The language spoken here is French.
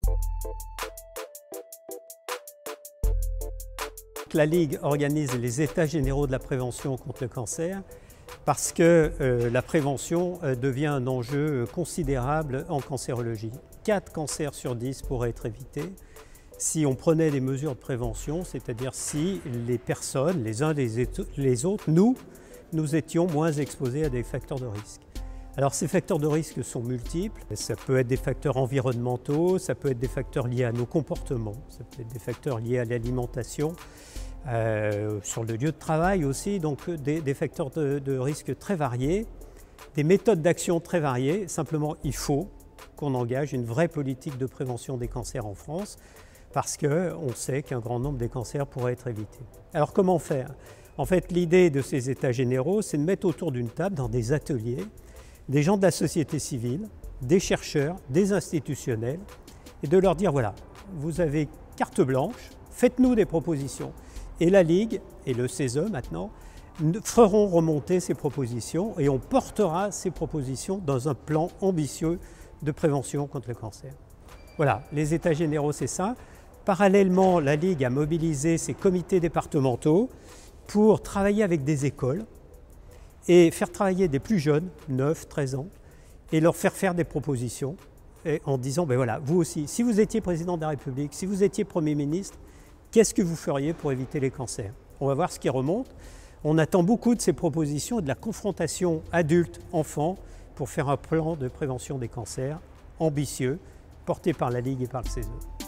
La Ligue organise les états généraux de la prévention contre le cancer parce que la prévention devient un enjeu considérable en cancérologie. 4 cancers sur 10 pourraient être évités si on prenait des mesures de prévention, c'est-à-dire si les personnes, les uns les autres, nous étions moins exposés à des facteurs de risque. Alors ces facteurs de risque sont multiples, ça peut être des facteurs environnementaux, ça peut être des facteurs liés à nos comportements, ça peut être des facteurs liés à l'alimentation, sur le lieu de travail aussi, donc des facteurs de risque très variés, des méthodes d'action très variées. Simplement, il faut qu'on engage une vraie politique de prévention des cancers en France parce qu'on sait qu'un grand nombre des cancers pourraient être évités. Alors comment faire? En fait, l'idée de ces états généraux, c'est de mettre autour d'une table, dans des ateliers, des gens de la société civile, des chercheurs, des institutionnels, et de leur dire voilà, vous avez carte blanche, faites-nous des propositions. Et la Ligue et le CESE maintenant feront remonter ces propositions et on portera ces propositions dans un plan ambitieux de prévention contre le cancer. Voilà, les états généraux, c'est ça. Parallèlement, la Ligue a mobilisé ses comités départementaux pour travailler avec des écoles et faire travailler des plus jeunes, 9, 13 ans, et leur faire des propositions en disant, ben voilà, vous aussi, si vous étiez président de la République, si vous étiez Premier ministre, qu'est-ce que vous feriez pour éviter les cancers? On va voir ce qui remonte. On attend beaucoup de ces propositions et de la confrontation adulte-enfant pour faire un plan de prévention des cancers ambitieux, porté par la Ligue et par le CESE.